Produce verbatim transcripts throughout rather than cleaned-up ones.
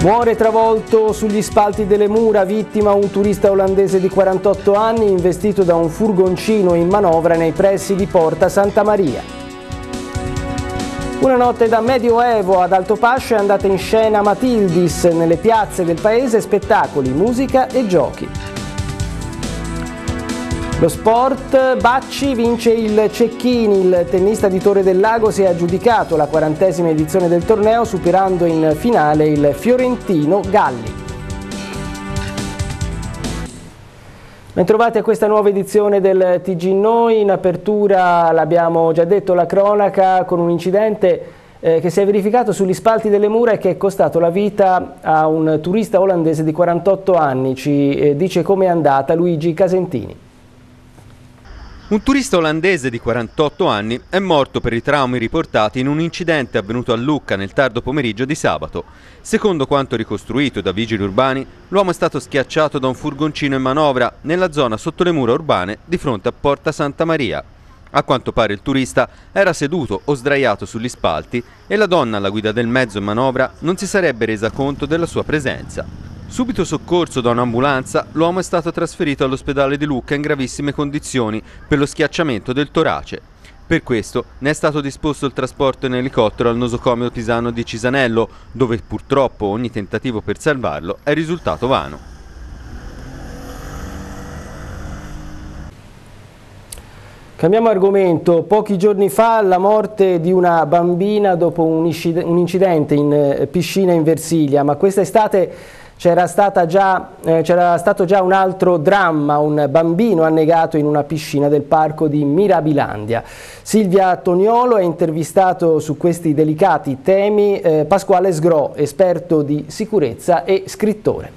Muore travolto sugli spalti delle mura, vittima un turista olandese di quarantotto anni investito da un furgoncino in manovra nei pressi di Porta Santa Maria. Una notte da Medioevo ad Altopascio è andata in scena Matildis, nelle piazze del paese spettacoli, musica e giochi. Lo sport, Bacci vince il Cecchini, il tennista di Torre del Lago si è aggiudicato la quarantesima edizione del torneo superando in finale il fiorentino Galli. Bentrovati a questa nuova edizione del T G Noi. In apertura l'abbiamo già detto, la cronaca con un incidente eh, che si è verificato sugli spalti delle mura e che è costato la vita a un turista olandese di quarantotto anni. Ci eh, dice com'è andata Luigi Casentini. Un turista olandese di quarantotto anni è morto per i traumi riportati in un incidente avvenuto a Lucca nel tardo pomeriggio di sabato. Secondo quanto ricostruito da vigili urbani, l'uomo è stato schiacciato da un furgoncino in manovra nella zona sotto le mura urbane di fronte a Porta Santa Maria. A quanto pare il turista era seduto o sdraiato sugli spalti e la donna alla guida del mezzo in manovra non si sarebbe resa conto della sua presenza. Subito soccorso da un'ambulanza, l'uomo è stato trasferito all'ospedale di Lucca in gravissime condizioni per lo schiacciamento del torace. Per questo ne è stato disposto il trasporto in elicottero al nosocomio pisano di Cisanello, dove purtroppo ogni tentativo per salvarlo è risultato vano. Cambiamo argomento. Pochi giorni fa la morte di una bambina dopo un incidente in piscina in Versilia, ma quest'estate c'era stata già, eh, c'era stato già un altro dramma, un bambino annegato in una piscina del parco di Mirabilandia. Silvia Toniolo ha intervistato su questi delicati temi eh, Pasquale Sgro, esperto di sicurezza e scrittore.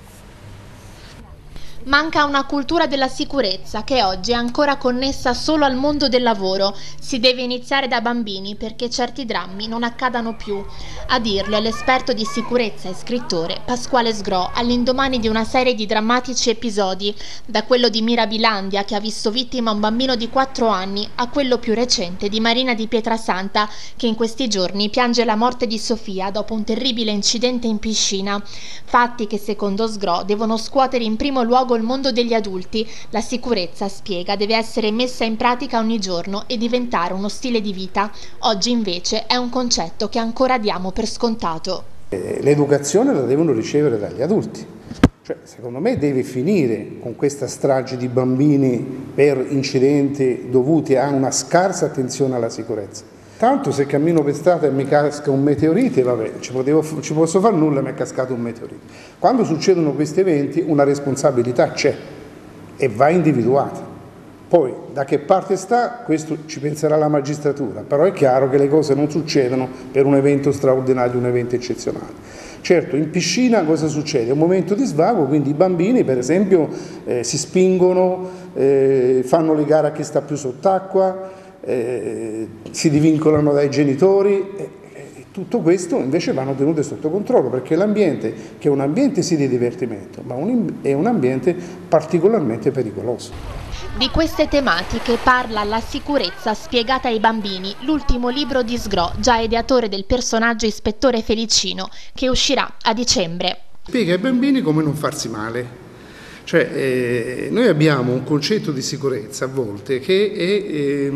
Manca una cultura della sicurezza che oggi è ancora connessa solo al mondo del lavoro. Si deve iniziare da bambini perché certi drammi non accadano più. A dirlo è l'esperto di sicurezza e scrittore Pasquale Sgro, all'indomani di una serie di drammatici episodi, da quello di Mirabilandia che ha visto vittima un bambino di quattro anni a quello più recente di Marina di Pietrasanta che in questi giorni piange la morte di Sofia dopo un terribile incidente in piscina. Fatti che secondo Sgro devono scuotere in primo luogo il mondo degli adulti. La sicurezza, spiega, deve essere messa in pratica ogni giorno e diventare uno stile di vita. Oggi invece è un concetto che ancora diamo per scontato. L'educazione la devono ricevere dagli adulti. Cioè, secondo me deve finire con questa strage di bambini per incidenti dovuti a una scarsa attenzione alla sicurezza. Tanto se cammino per strada e mi casca un meteorite, vabbè, ci, potevo, ci posso fare nulla, mi è cascato un meteorite. Quando succedono questi eventi una responsabilità c'è e va individuata. Poi da che parte sta, questo ci penserà la magistratura, però è chiaro che le cose non succedono per un evento straordinario, un evento eccezionale. Certo, in piscina cosa succede? È un momento di svago, quindi i bambini per esempio eh, si spingono, eh, fanno le gare a chi sta più sott'acqua, Eh, si divincolano dai genitori e, e tutto questo invece vanno tenute sotto controllo perché l'ambiente, che è un ambiente sì di divertimento, ma un, è un ambiente particolarmente pericoloso. Di queste tematiche parla La sicurezza spiegata ai bambini, l'ultimo libro di Sgro, già ideatore del personaggio Ispettore Felicino, che uscirà a dicembre. Spiega ai bambini come non farsi male. Cioè, eh, noi abbiamo un concetto di sicurezza a volte che è eh,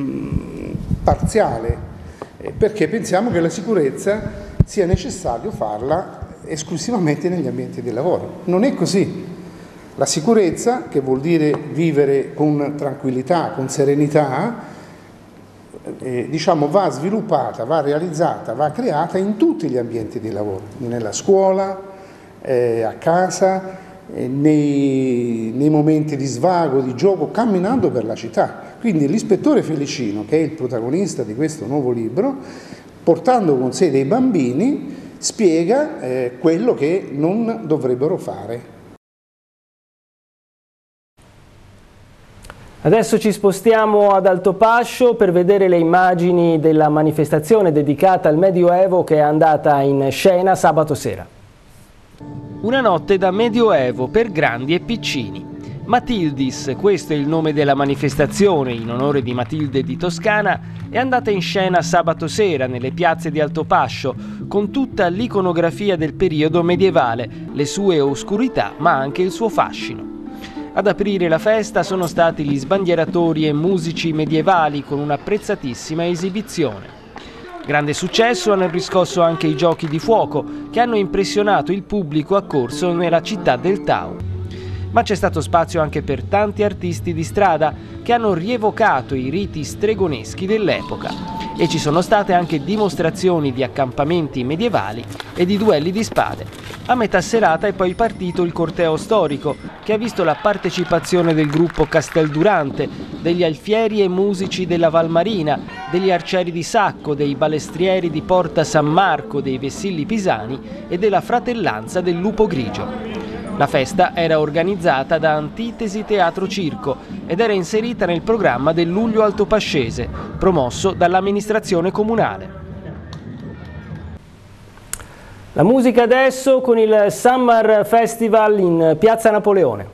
parziale, eh, perché pensiamo che la sicurezza sia necessario farla esclusivamente negli ambienti di lavoro. Non è così. La sicurezza, che vuol dire vivere con tranquillità, con serenità, eh, diciamo, va sviluppata, va realizzata, va creata in tutti gli ambienti di lavoro, nella scuola, eh, a casa, Nei, nei momenti di svago, di gioco, camminando per la città. Quindi l'ispettore Felicino, che è il protagonista di questo nuovo libro, portando con sé dei bambini, spiega eh, quello che non dovrebbero fare. Adesso ci spostiamo ad Altopascio per vedere le immagini della manifestazione dedicata al Medioevo che è andata in scena sabato sera. Una notte da Medioevo per grandi e piccini. Matildis, questo è il nome della manifestazione in onore di Matilde di Toscana, è andata in scena sabato sera nelle piazze di Altopascio con tutta l'iconografia del periodo medievale, le sue oscurità ma anche il suo fascino. Ad aprire la festa sono stati gli sbandieratori e musici medievali con un'apprezzatissima esibizione. Grande successo hanno riscosso anche i giochi di fuoco, che hanno impressionato il pubblico accorso nella città del Tau. Ma c'è stato spazio anche per tanti artisti di strada che hanno rievocato i riti stregoneschi dell'epoca. E ci sono state anche dimostrazioni di accampamenti medievali e di duelli di spade. A metà serata è poi partito il corteo storico, che ha visto la partecipazione del gruppo Casteldurante, degli alfieri e musici della Valmarina, degli arcieri di Sacco, dei balestrieri di Porta San Marco, dei Vessilli Pisani e della Fratellanza del Lupo Grigio. La festa era organizzata da Antitesi Teatro Circo ed era inserita nel programma del Luglio Altopascese, promosso dall'amministrazione comunale. La musica adesso con il Summer Festival in Piazza Napoleone.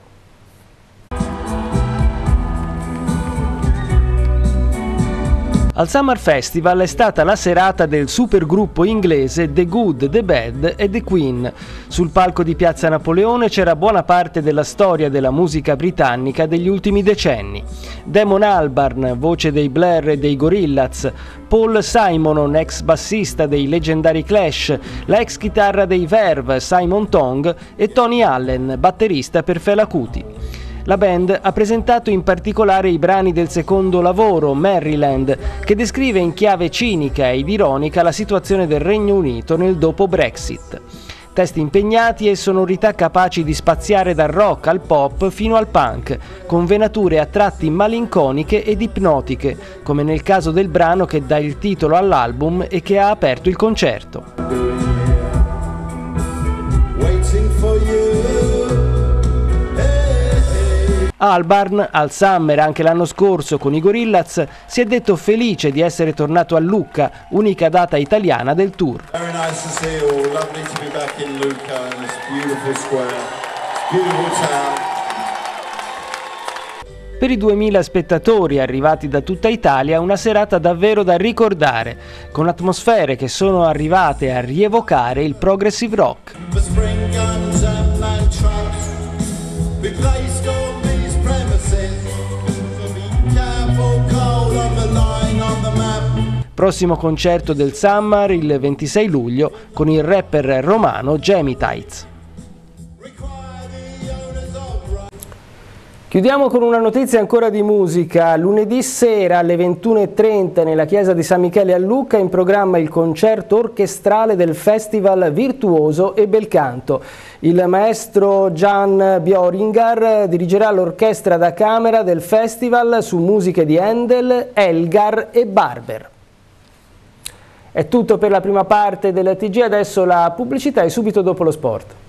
Al Summer Festival è stata la serata del supergruppo inglese The Good, The Bad e The Queen. Sul palco di Piazza Napoleone c'era buona parte della storia della musica britannica degli ultimi decenni. Damon Albarn, voce dei Blair e dei Gorillaz, Paul Simonon, ex bassista dei leggendari Clash, la ex chitarra dei Verve, Simon Tong, e Tony Allen, batterista per Fela Kuti. La band ha presentato in particolare i brani del secondo lavoro, Maryland, che descrive in chiave cinica ed ironica la situazione del Regno Unito nel dopo Brexit. Testi impegnati e sonorità capaci di spaziare dal rock al pop fino al punk, con venature a tratti malinconiche ed ipnotiche, come nel caso del brano che dà il titolo all'album e che ha aperto il concerto. Albarn, al Summer anche l'anno scorso con i Gorillaz, si è detto felice di essere tornato a Lucca, unica data italiana del tour. Per i duemila spettatori arrivati da tutta Italia, una serata davvero da ricordare, con atmosfere che sono arrivate a rievocare il progressive rock. Prossimo concerto del Summer il ventisei luglio con il rapper romano Jamie Tights. Chiudiamo con una notizia ancora di musica. Lunedì sera alle ventuno e trenta nella chiesa di San Michele a Lucca è in programma il concerto orchestrale del Festival Virtuoso e Belcanto. Il maestro Jan Bjoringar dirigerà l'orchestra da camera del festival su musiche di Handel, Elgar e Barber. È tutto per la prima parte del T G, adesso la pubblicità e subito dopo lo sport.